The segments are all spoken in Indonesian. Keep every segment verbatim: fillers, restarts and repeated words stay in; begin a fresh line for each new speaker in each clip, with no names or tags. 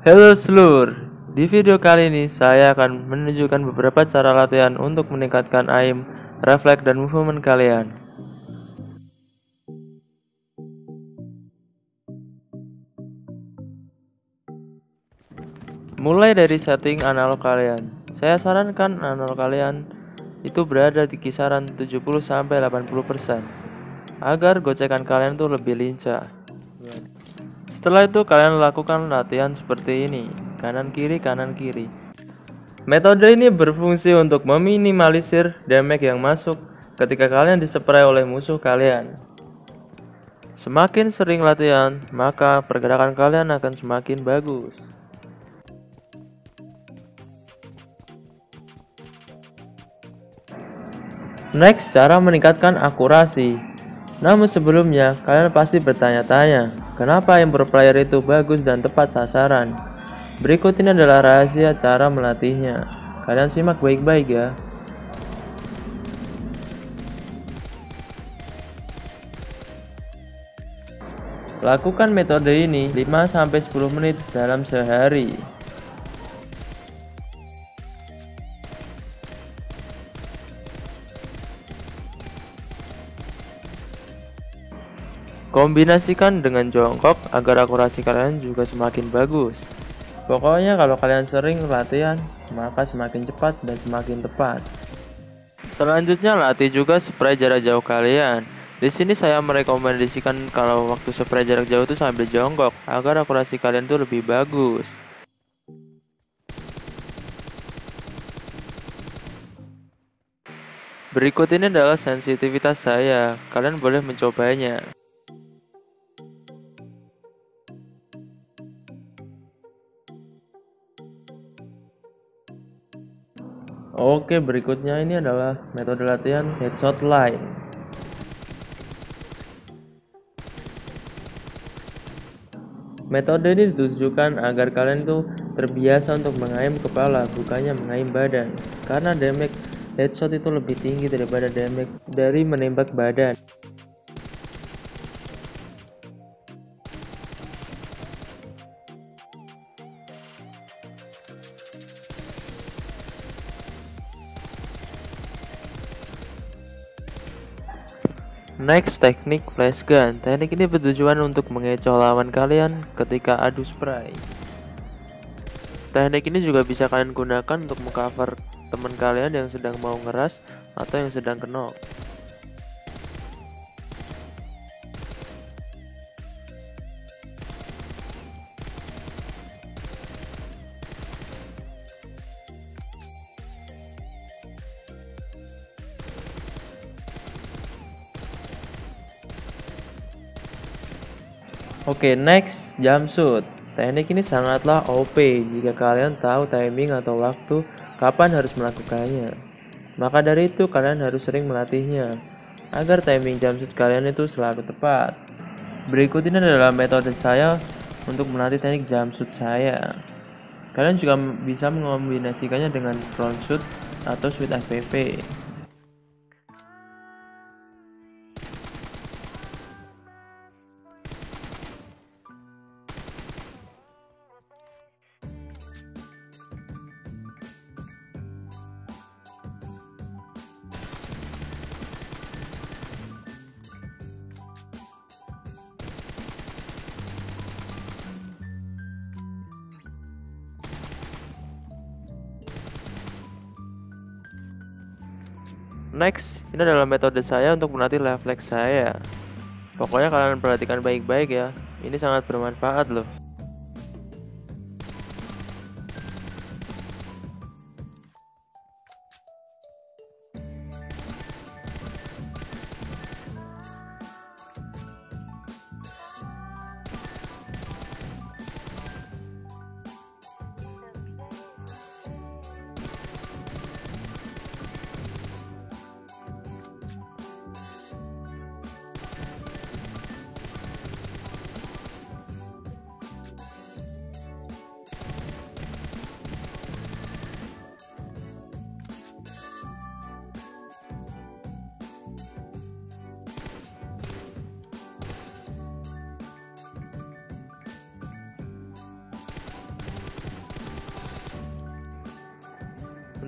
Halo seluruh, di video kali ini saya akan menunjukkan beberapa cara latihan untuk meningkatkan aim, refleks, dan movement kalian. Mulai dari setting analog kalian. Saya sarankan analog kalian itu berada di kisaran tujuh puluh sampai delapan puluh persen agar gocekan kalian tuh lebih lincah. Setelah itu kalian lakukan latihan seperti ini, kanan kiri kanan kiri. Metode ini berfungsi untuk meminimalisir damage yang masuk ketika kalian dispray oleh musuh kalian. Semakin sering latihan, maka pergerakan kalian akan semakin bagus. Next, cara meningkatkan akurasi. Namun sebelumnya, kalian pasti bertanya-tanya, kenapa aim pro player itu bagus dan tepat sasaran? Berikut ini adalah rahasia cara melatihnya. Kalian simak baik-baik ya. Lakukan metode ini lima sampai sepuluh menit dalam sehari. Kombinasikan dengan jongkok agar akurasi kalian juga semakin bagus. Pokoknya kalau kalian sering latihan, maka semakin cepat dan semakin tepat. Selanjutnya latih juga spray jarak jauh kalian. Di sini saya merekomendasikan kalau waktu spray jarak jauh itu sambil jongkok agar akurasi kalian tuh lebih bagus. Berikut ini adalah sensitivitas saya. Kalian boleh mencobanya. Oke, berikutnya ini adalah metode latihan headshot line. Metode ini ditujukan agar kalian tuh terbiasa untuk mengaim kepala, bukannya mengaim badan. Karena damage headshot itu lebih tinggi daripada damage dari menembak badan. Next, teknik flash gun. Teknik ini bertujuan untuk mengecoh lawan kalian ketika adu spray. Teknik ini juga bisa kalian gunakan untuk mengcover teman kalian yang sedang mau ngeras atau yang sedang knock. Oke, next, jump shoot. Teknik ini sangatlah O P jika kalian tahu timing atau waktu kapan harus melakukannya. Maka dari itu kalian harus sering melatihnya agar timing jump shoot kalian itu selalu tepat. Berikut ini adalah metode saya untuk melatih teknik jump shoot saya. Kalian juga bisa mengombinasikannya dengan front shoot atau shoot F P V. Next, ini adalah metode saya untuk melatih refleks saya. Pokoknya kalian perhatikan baik-baik ya. Ini sangat bermanfaat loh.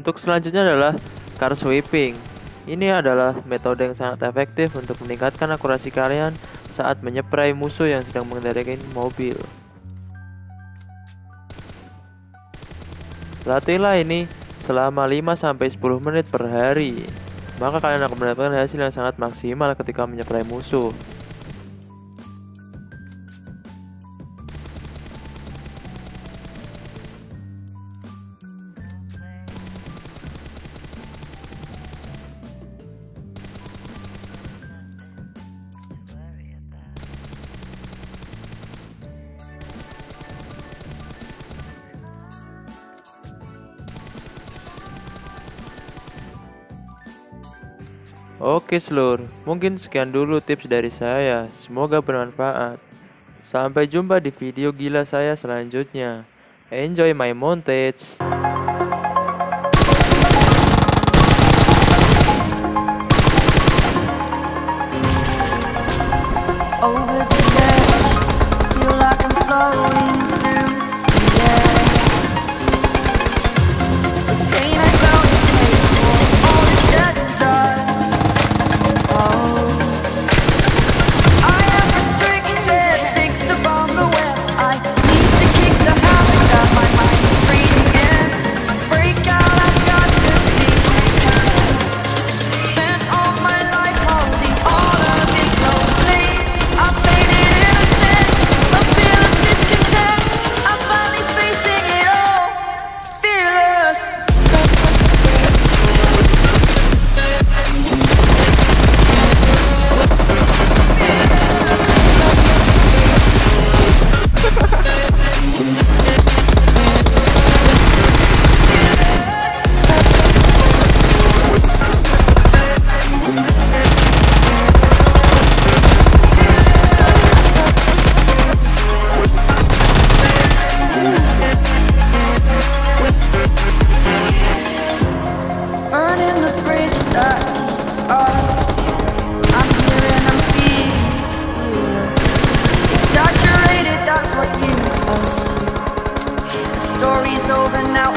Untuk selanjutnya adalah car sweeping. Ini adalah metode yang sangat efektif untuk meningkatkan akurasi kalian saat menyeprai musuh yang sedang mengendarai mobil. Latihlah ini selama lima sampai sepuluh menit per hari, maka kalian akan mendapatkan hasil yang sangat maksimal ketika menyeprai musuh. Oke seluruh, mungkin sekian dulu tips dari saya. Semoga bermanfaat. Sampai jumpa di video gila saya selanjutnya. Enjoy my montage.
Over the edge, feel like I'm flowing through the air. The pain I felt is paid for, all is said and done. Oh, I am restricted, fixed upon the web. I need to kick the habit that my mind is free again. Break out, I've got to see. Spent all my life holding all of it closely. I played it innocent, a feel of discontent. I'm finally facing it all, fearless. Burning the bridge that keeps us. I'm here and I'm feeling exaggerated, that's what you assume. The story's over now,